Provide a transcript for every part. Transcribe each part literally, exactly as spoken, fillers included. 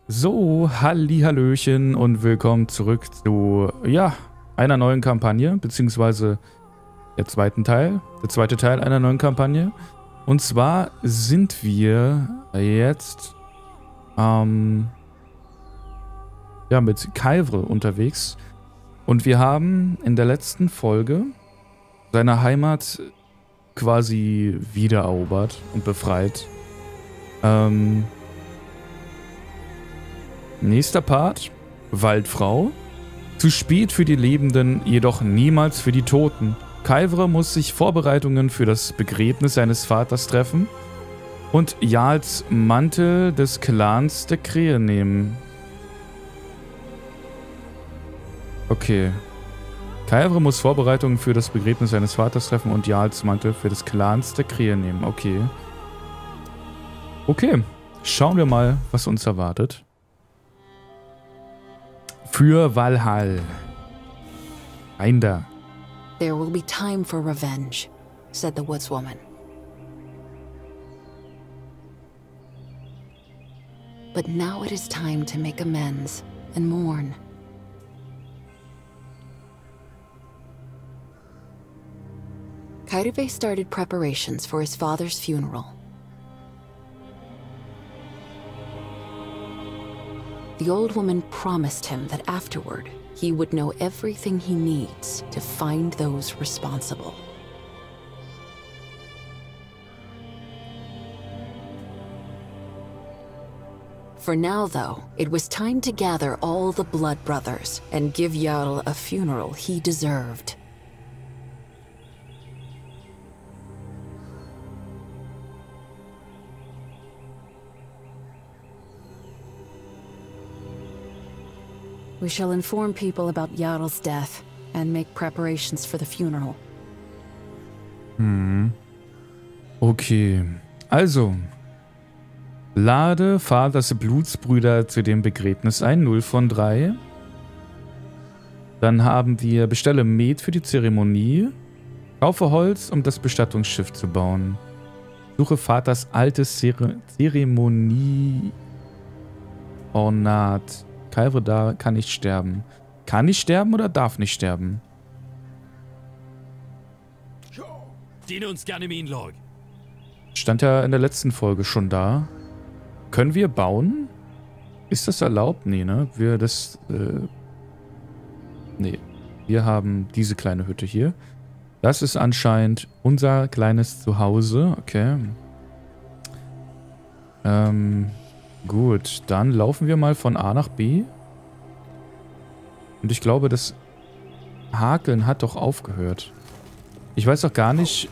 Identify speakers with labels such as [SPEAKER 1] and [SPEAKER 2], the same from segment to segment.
[SPEAKER 1] So, Hallihallöchen und willkommen zurück zu, ja, einer neuen Kampagne, beziehungsweise der zweiten Teil, der zweite Teil einer neuen Kampagne. Und zwar sind wir jetzt, ähm, ja, mit Kaivre unterwegs und wir haben in der letzten Folge seine Heimat quasi wiedererobert und befreit. Ähm... Nächster Part, Waldfrau. Zu spät für die Lebenden, jedoch niemals für die Toten. Kaivre muss sich Vorbereitungen für das Begräbnis seines Vaters treffen und Jarls Mantel des Clans der Krähe nehmen. Okay. Kaivre muss Vorbereitungen für das Begräbnis seines Vaters treffen und Jarls Mantel für des Clans der Krähe nehmen. Okay. Okay. Schauen wir mal, was uns erwartet. Für Valhall. Rein da.
[SPEAKER 2] There will be time for revenge, said the woodswoman. But now it is time to make amends and mourn. Kairive started preparations for his father's funeral. The old woman promised him that afterward, he would know everything he needs to find those responsible. For now, though, it was time to gather all the blood brothers and give Jarl a funeral he deserved. We shall inform people about Jarl's death and make preparations for the funeral.
[SPEAKER 1] Hm. Okay. Also. Lade Vaters Blutsbrüder zu dem Begräbnis ein. null von drei. Dann haben wir bestelle Met für die Zeremonie. Kaufe Holz, um das Bestattungsschiff zu bauen. Suche Vaters altes Zere Zeremonie-Ornat. Kaivre da kann nicht sterben. Kann nicht sterben oder darf nicht sterben?
[SPEAKER 3] Diene uns gerne Minlog.
[SPEAKER 1] Stand ja in der letzten Folge schon da. Können wir bauen? Ist das erlaubt? Nee, ne? Wir das... Äh nee. Wir haben diese kleine Hütte hier. Das ist anscheinend unser kleines Zuhause. Okay. Ähm... Gut, dann laufen wir mal von A nach B. Und ich glaube, das Hakeln hat doch aufgehört. Ich weiß doch gar nicht,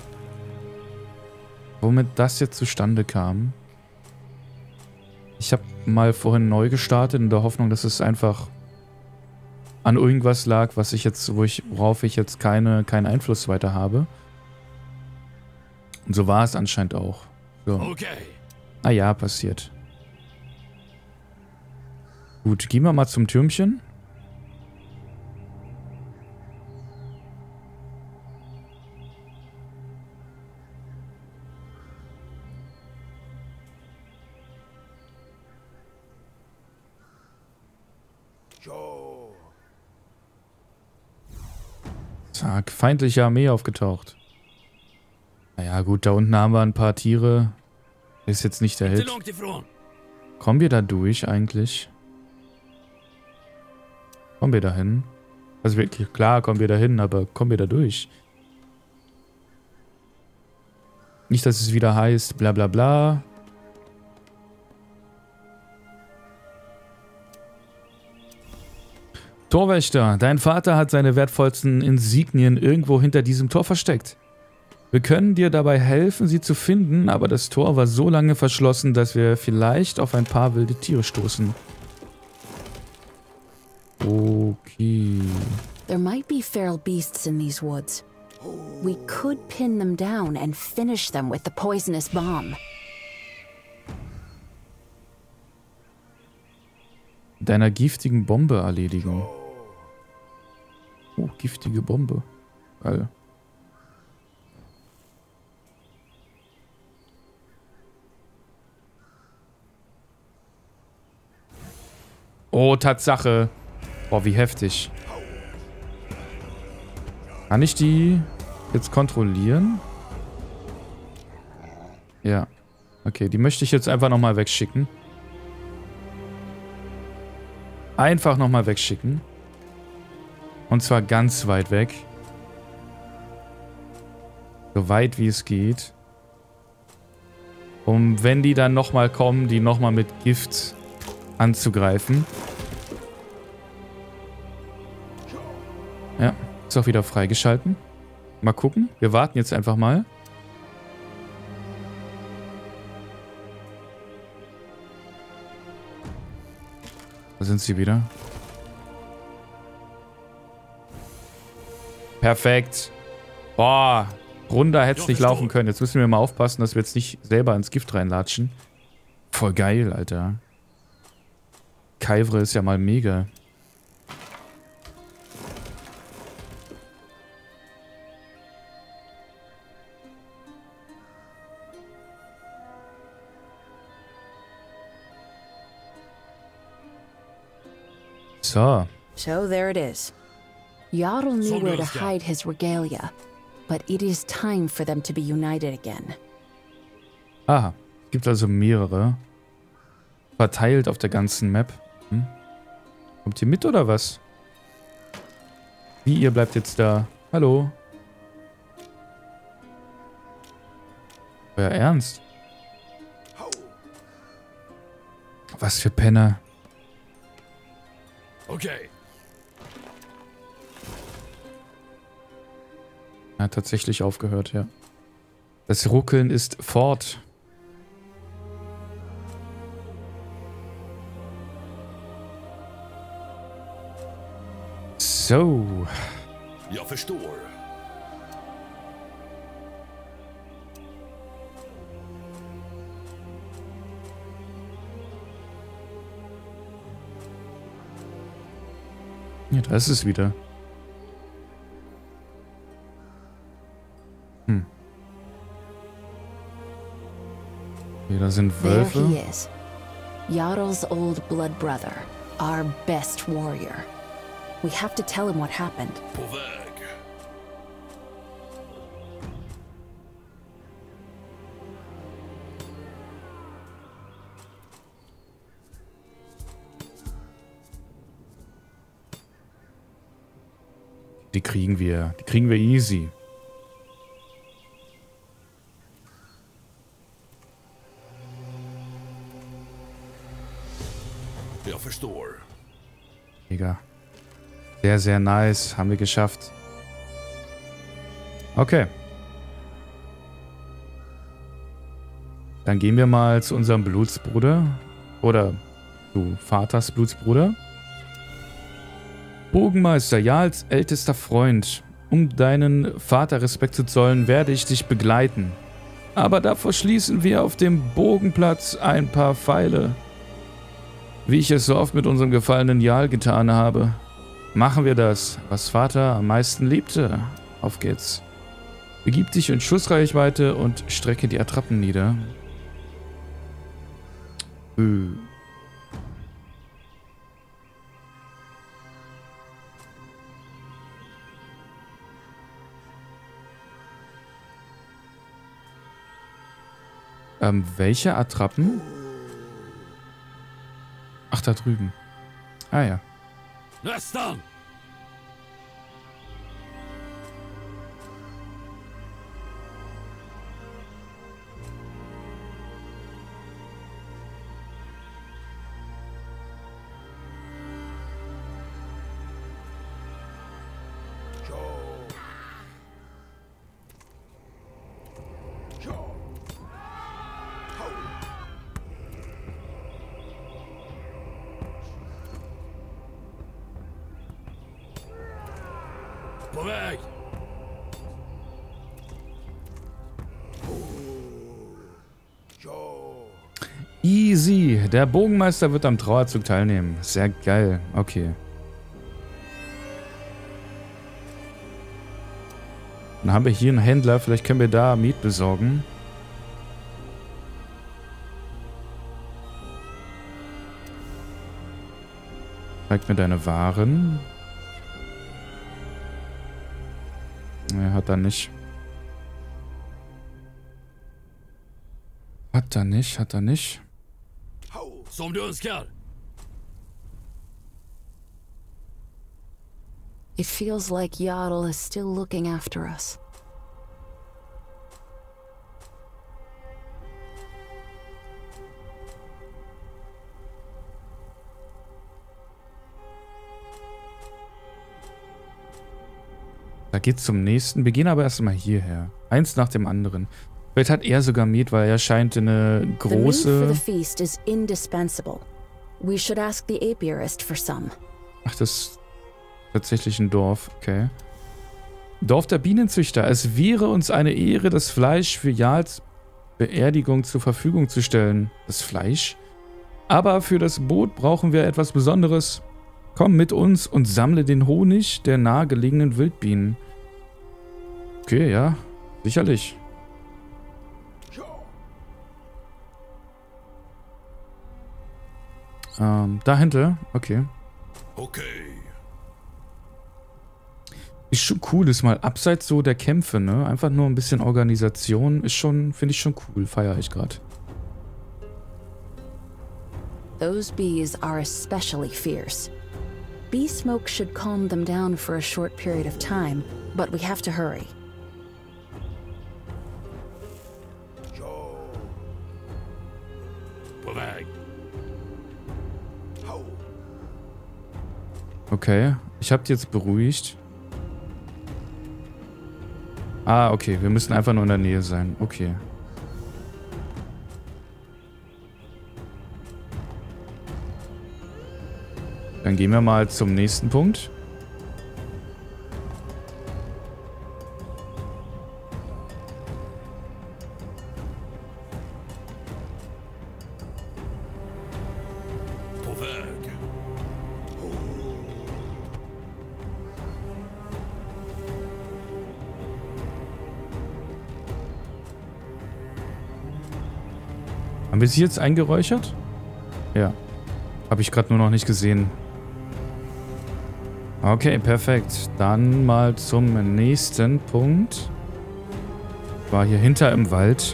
[SPEAKER 1] womit das jetzt zustande kam. Ich habe mal vorhin neu gestartet in der Hoffnung, dass es einfach an irgendwas lag, was ich jetzt, wo ich, worauf ich jetzt keine, keinen Einfluss weiter habe. Und so war es anscheinend auch. So.
[SPEAKER 3] Okay.
[SPEAKER 1] Ah ja, passiert. Gut, gehen wir mal zum Türmchen. Zack, feindliche Armee aufgetaucht. Naja gut, da unten haben wir ein paar Tiere. Ist jetzt nicht der Hit. Kommen wir da durch eigentlich? Kommen wir da hin? Also wirklich, klar kommen wir da hin, aber kommen wir da durch? Nicht, dass es wieder heißt, bla bla bla. Torwächter, dein Vater hat seine wertvollsten Insignien irgendwo hinter diesem Tor versteckt. Wir können dir dabei helfen, sie zu finden, aber das Tor war so lange verschlossen, dass wir vielleicht auf ein paar wilde Tiere stoßen. Okay.
[SPEAKER 2] There might be feral beasts in these woods. We could pin them down and finish them with the poisonous bomb.
[SPEAKER 1] Deiner giftigen Bombe erledigen. Oh, giftige Bombe. Geil. Oh, Tatsache. Boah, wie heftig. Kann ich die jetzt kontrollieren? Ja. Okay, die möchte ich jetzt einfach nochmal wegschicken. Einfach nochmal wegschicken. Und zwar ganz weit weg. So weit wie es geht. Um, wenn die dann nochmal kommen, die nochmal mit Gift anzugreifen. Ja, ist auch wieder freigeschalten. Mal gucken. Wir warten jetzt einfach mal. Da sind sie wieder. Perfekt. Boah, runder hätte es nicht laufen können. Jetzt müssen wir mal aufpassen, dass wir jetzt nicht selber ins Gift reinlatschen. Voll geil, Alter. Kaivre ist ja mal mega. So.
[SPEAKER 2] So there it is. Jarl knew where to hide his regalia, but it is time for them to be united again.
[SPEAKER 1] Aha. Es gibt also mehrere. Verteilt auf der ganzen Map. Hm? Kommt ihr mit oder was? Wie, ihr bleibt jetzt da? Hallo? Euer Ernst? Was für Penner.
[SPEAKER 3] Okay.
[SPEAKER 1] Er hat tatsächlich aufgehört, ja. Das Ruckeln ist fort. So.
[SPEAKER 3] Jag förstår.
[SPEAKER 1] Ja, da ist es wieder. Hm. Okay, da sind Wölfe.
[SPEAKER 2] There he is. Jarl's old blood brother. Our best warrior. We have to tell him what happened.
[SPEAKER 3] På väg.
[SPEAKER 1] Die kriegen wir. Die kriegen wir easy.
[SPEAKER 3] Jag förstår.
[SPEAKER 1] Mega. Sehr, sehr nice. Haben wir geschafft. Okay. Dann gehen wir mal zu unserem Blutsbruder. Oder zu Vaters Blutsbruder. Bogenmeister, Jarls ältester Freund. Um deinen Vater Respekt zu zollen, werde ich dich begleiten. Aber davor schließen wir auf dem Bogenplatz ein paar Pfeile. Wie ich es so oft mit unserem gefallenen Jarl getan habe. Machen wir das, was Vater am meisten liebte. Auf geht's. Begib dich in Schussreichweite und strecke die Attrappen nieder. Äh. Ähm, welche Attrappen? Ach, da drüben. Ah ja.
[SPEAKER 3] Nästan! På väg!
[SPEAKER 1] Easy. Der Bogenmeister wird am Trauerzug teilnehmen. Sehr geil. Okay. Dann haben wir hier einen Händler. Vielleicht können wir da Miet besorgen. Zeig mir deine Waren. Ne, hat er nicht. Hat er nicht, hat er nicht.
[SPEAKER 3] Som du önskar.
[SPEAKER 2] It feels like Jarl is still looking after us.
[SPEAKER 1] Da geht's zum nächsten. Wir gehen aber erstmal hierher. Eins nach dem anderen. Vielleicht hat er sogar Miet, weil er scheint eine große...
[SPEAKER 2] The meat for the feast is indispensable. We should ask the apiarist for some.
[SPEAKER 1] Ach, das ist tatsächlich ein Dorf. Okay. Dorf der Bienenzüchter. Es wäre uns eine Ehre, das Fleisch für Jarls Beerdigung zur Verfügung zu stellen. Das Fleisch? Aber für das Boot brauchen wir etwas Besonderes. Komm mit uns und sammle den Honig der nahegelegenen Wildbienen. Okay, ja. Sicherlich. Ähm, dahinter. Okay.
[SPEAKER 3] Okay.
[SPEAKER 1] Ist schon cool, ist mal abseits so der Kämpfe, ne? Einfach nur ein bisschen Organisation. Ist schon, finde ich schon cool. Feiere ich gerade.
[SPEAKER 2] Those bees are especially fierce. Bee smoke should calm them down for a short period of time, but we have to hurry.
[SPEAKER 3] På väg.
[SPEAKER 1] Okay, ich habe die jetzt beruhigt. Ah, okay, wir müssen einfach nur in der Nähe sein. Okay. Dann gehen wir mal zum nächsten Punkt.
[SPEAKER 3] På väg.
[SPEAKER 1] Haben wir sie jetzt eingeräuchert? Ja. Habe ich gerade nur noch nicht gesehen. Okay, perfekt. Dann mal zum nächsten Punkt. War hier hinter im Wald.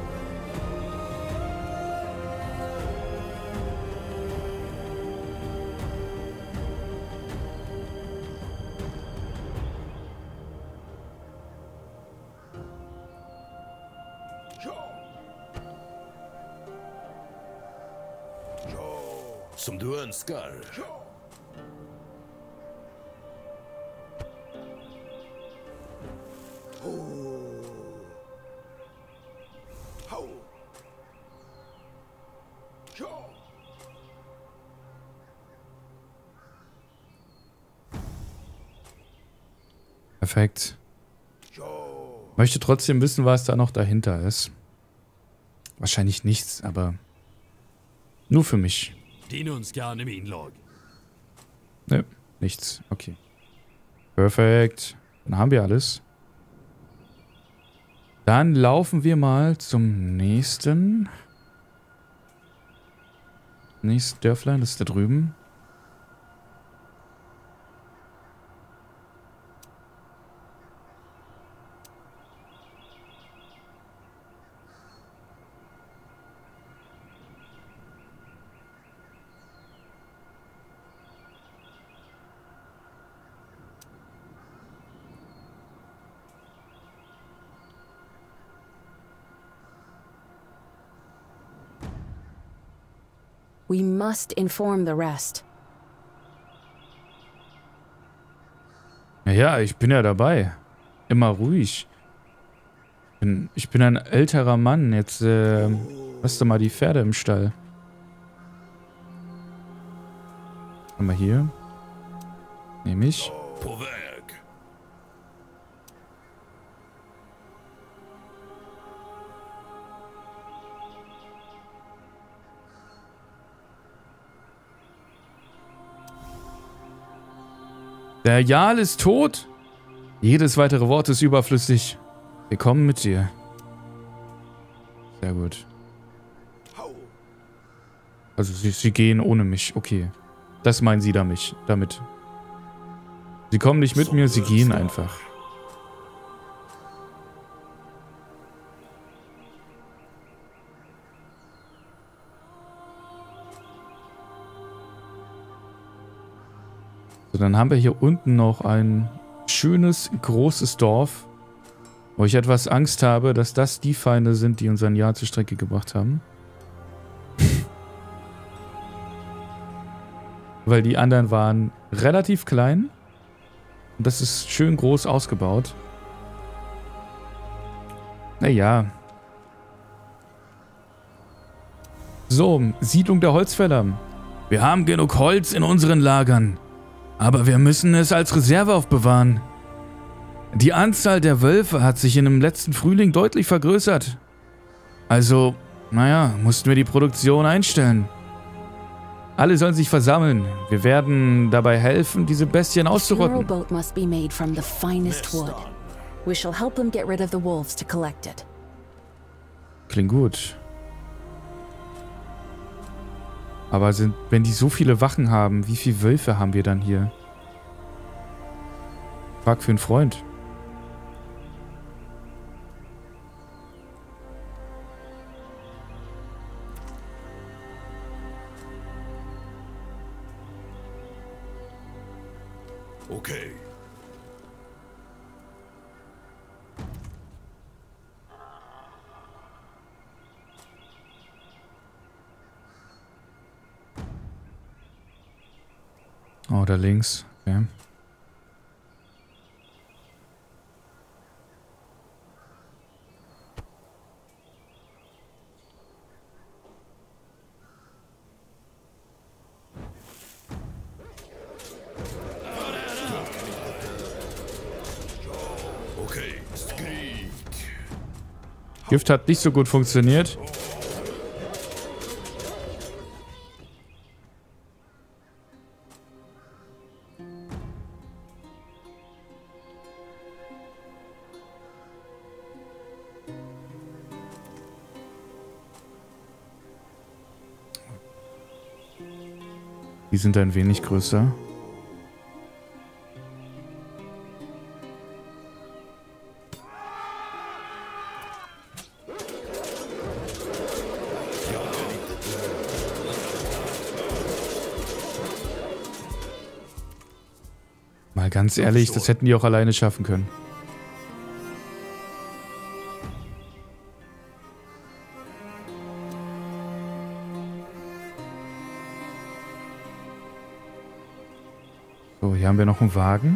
[SPEAKER 3] Som du önskar.
[SPEAKER 1] Perfekt. Möchte trotzdem wissen, was da noch dahinter ist. Wahrscheinlich nichts, aber nur für mich.
[SPEAKER 3] Din önskan är min lag.
[SPEAKER 1] Ne, nichts. Okay. Perfekt. Dann haben wir alles. Dann laufen wir mal zum nächsten. Nächstes Dörflein, das ist da drüben.
[SPEAKER 2] We must inform the rest.
[SPEAKER 1] Ja, ich bin ja dabei. Immer ruhig. Ich bin, ich bin ein älterer Mann. Jetzt äh, lass doch mal die Pferde im Stall. Mal hier. Nehme ich.
[SPEAKER 3] På väg.
[SPEAKER 1] Der Jarl ist tot. Jedes weitere Wort ist überflüssig. Wir kommen mit dir. Sehr gut. Also sie, sie gehen ohne mich. Okay. Das meinen sie damit. damit. Sie kommen nicht mit mir, sie gehen einfach. So, dann haben wir hier unten noch ein schönes, großes Dorf, wo ich etwas Angst habe, dass das die Feinde sind, die uns ein Jahr zur Strecke gebracht haben. Weil die anderen waren relativ klein. Und das ist schön groß ausgebaut. Naja. So, Siedlung der Holzfäller. Wir haben genug Holz in unseren Lagern. Aber wir müssen es als Reserve aufbewahren. Die Anzahl der Wölfe hat sich in dem letzten Frühling deutlich vergrößert. Also, naja, mussten wir die Produktion einstellen. Alle sollen sich versammeln. Wir werden dabei helfen, diese Bestien auszurotten.
[SPEAKER 2] boat must be made from the finest wood. We shall help them get rid of the wolves to collect it.
[SPEAKER 1] Klingt gut. Aber sind, wenn die so viele Wachen haben, wie viele Wölfe haben wir dann hier? Frag für einen Freund.
[SPEAKER 3] Okay.
[SPEAKER 1] Oh, da links. Okay.
[SPEAKER 3] Okay, Skrik.
[SPEAKER 1] Gift hat nicht so gut funktioniert. Die sind ein wenig größer. Mal ganz ehrlich, das hätten die auch alleine schaffen können. So, hier haben wir noch einen Wagen.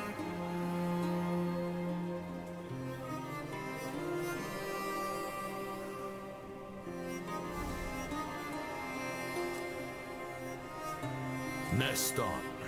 [SPEAKER 3] Nästan.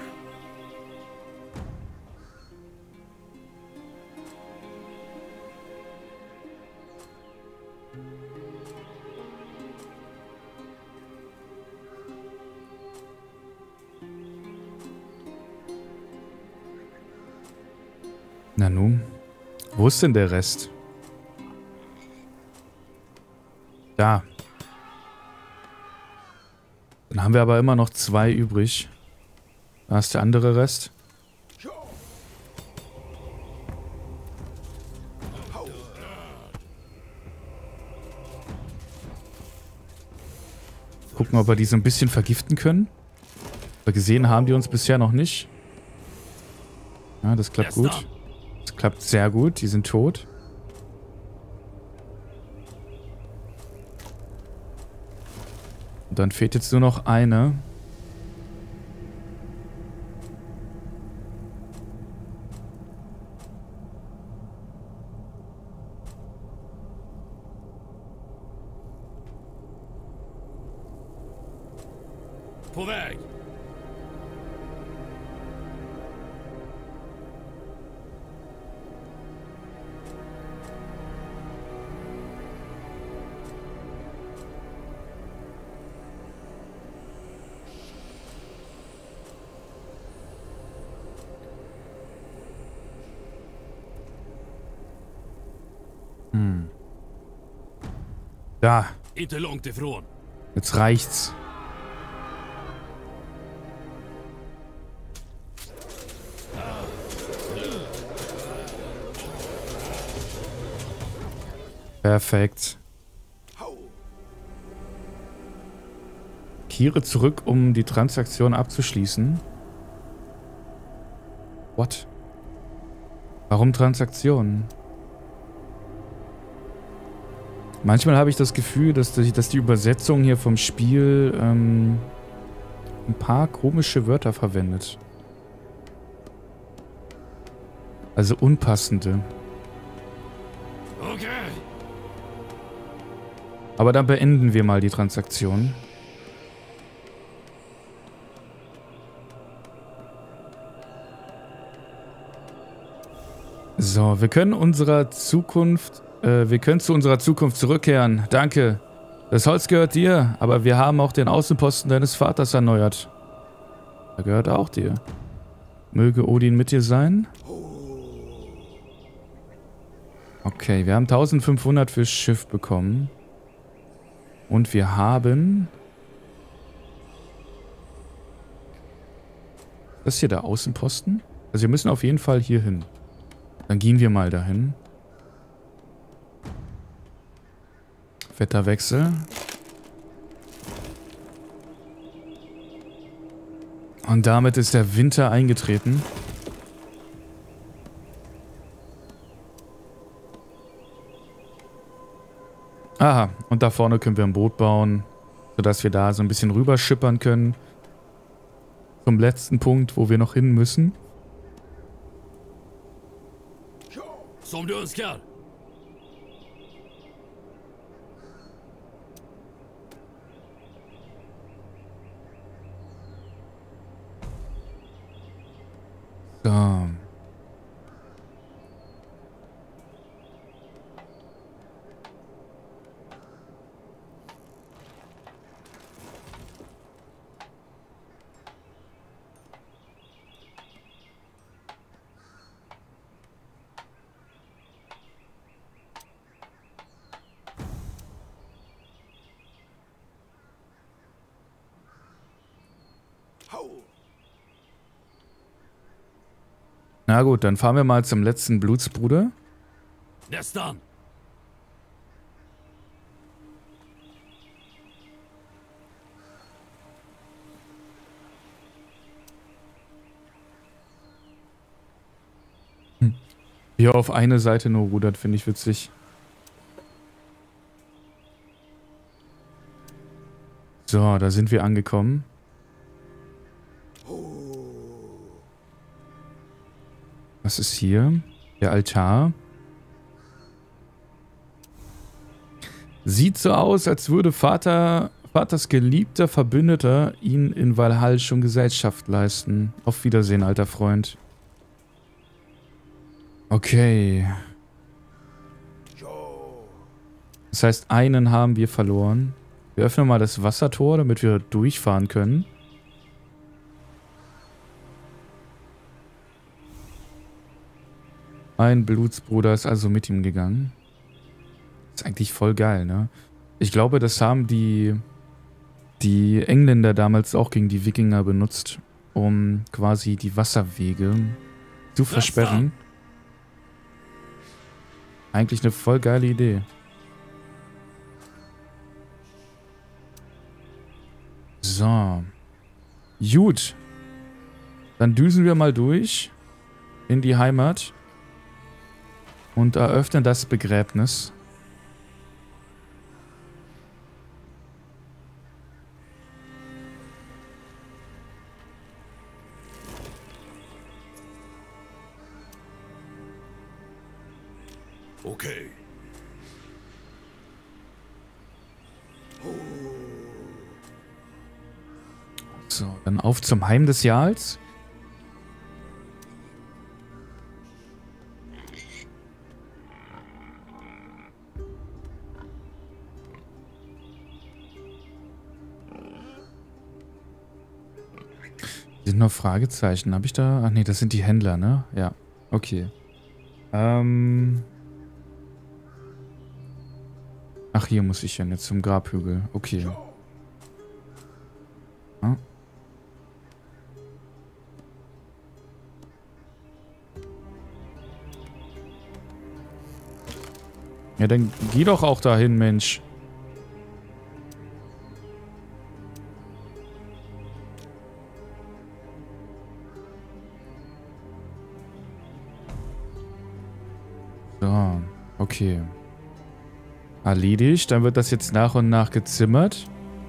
[SPEAKER 1] Na nun, wo ist denn der Rest? Da. Dann haben wir aber immer noch zwei übrig. Da ist der andere Rest. Gucken, ob wir die so ein bisschen vergiften können. Aber gesehen haben die uns bisher noch nicht. Ja, das klappt gut. Das klappt sehr gut. Die sind tot. Und dann fehlt jetzt nur noch eine.
[SPEAKER 3] På väg.
[SPEAKER 1] Hm. Da.
[SPEAKER 3] Inte långt ifrån.
[SPEAKER 1] Jetzt reicht's. Perfekt. Kehre zurück, um die Transaktion abzuschließen. What? Warum Transaktionen? Manchmal habe ich das Gefühl, dass die, dass die Übersetzung hier vom Spiel ähm, ein paar komische Wörter verwendet. Also unpassende.
[SPEAKER 3] Okay.
[SPEAKER 1] Aber dann beenden wir mal die Transaktion. So, wir können unserer Zukunft, äh, wir können zu unserer Zukunft zurückkehren. Danke. Das Holz gehört dir, aber wir haben auch den Außenposten deines Vaters erneuert. Er gehört auch dir. Möge Odin mit dir sein. Okay, wir haben eintausendfünfhundert fürs Schiff bekommen. Und wir haben... Das ist hier der Außenposten? Also wir müssen auf jeden Fall hier hin. Dann gehen wir mal dahin. Wetterwechsel. Und damit ist der Winter eingetreten. Aha, und da vorne können wir ein Boot bauen, sodass wir da so ein bisschen rüber schippern können. Zum letzten Punkt, wo wir noch hin müssen.
[SPEAKER 3] Som du önskar.
[SPEAKER 1] So. Na gut, dann fahren wir mal zum letzten Blutsbruder.
[SPEAKER 3] Nästan.
[SPEAKER 1] Hm. Hier auf eine Seite nur rudert, finde ich witzig. So, da sind wir angekommen. Was ist hier? Der Altar. Sieht so aus, als würde Vater, Vaters geliebter Verbündeter ihn in Valhall schon Gesellschaft leisten. Auf Wiedersehen, alter Freund. Okay. Das heißt, einen haben wir verloren. Wir öffnen mal das Wassertor, damit wir durchfahren können. Ein Blutsbruder ist also mit ihm gegangen. Ist eigentlich voll geil, ne? Ich glaube, das haben die, die Engländer damals auch gegen die Wikinger benutzt, um quasi die Wasserwege zu versperren. Eigentlich eine voll geile Idee. So. Gut. Dann düsen wir mal durch in die Heimat. Und eröffnen das Begräbnis.
[SPEAKER 3] Okay.
[SPEAKER 1] So, dann auf zum Heim des Jarls. Sind noch Fragezeichen. Habe ich da... Ach nee, das sind die Händler, ne? Ja. Okay. Ähm... Ach, hier muss ich ja jetzt zum Grabhügel. Okay. Ja. Ja, dann geh doch auch dahin, Mensch. So, okay. Erledigt. Dann wird das jetzt nach und nach gezimmert.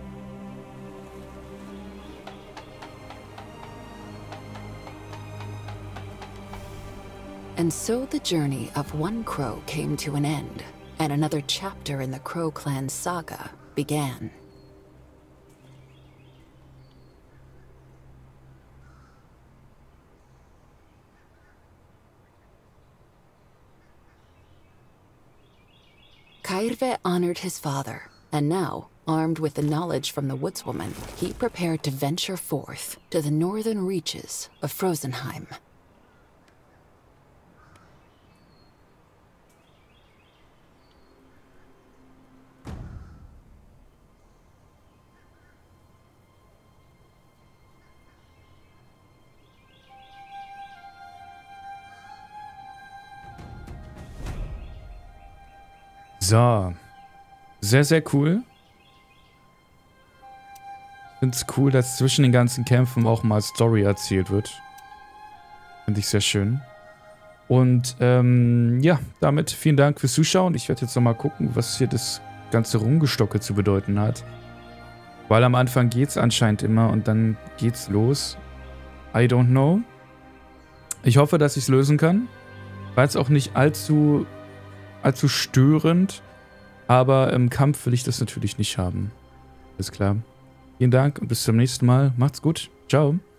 [SPEAKER 2] And so the journey of one crow came to an end, and another chapter in the Crow Clan's saga began. Kairve honored his father, and now, armed with the knowledge from the woodswoman, he prepared to venture forth to the northern reaches of Frozenheim.
[SPEAKER 1] So. Sehr, sehr cool. Ich finde es cool, dass zwischen den ganzen Kämpfen auch mal Story erzählt wird. Finde ich sehr schön. Und ähm, ja, damit vielen Dank fürs Zuschauen. Ich werde jetzt nochmal gucken, was hier das ganze Rumgestocke zu bedeuten hat. Weil am Anfang geht's anscheinend immer und dann geht's los. I don't know. Ich hoffe, dass ich es lösen kann. War jetzt auch nicht allzu... allzu störend, aber im Kampf will ich das natürlich nicht haben. Alles klar. Vielen Dank und bis zum nächsten Mal. Macht's gut. Ciao.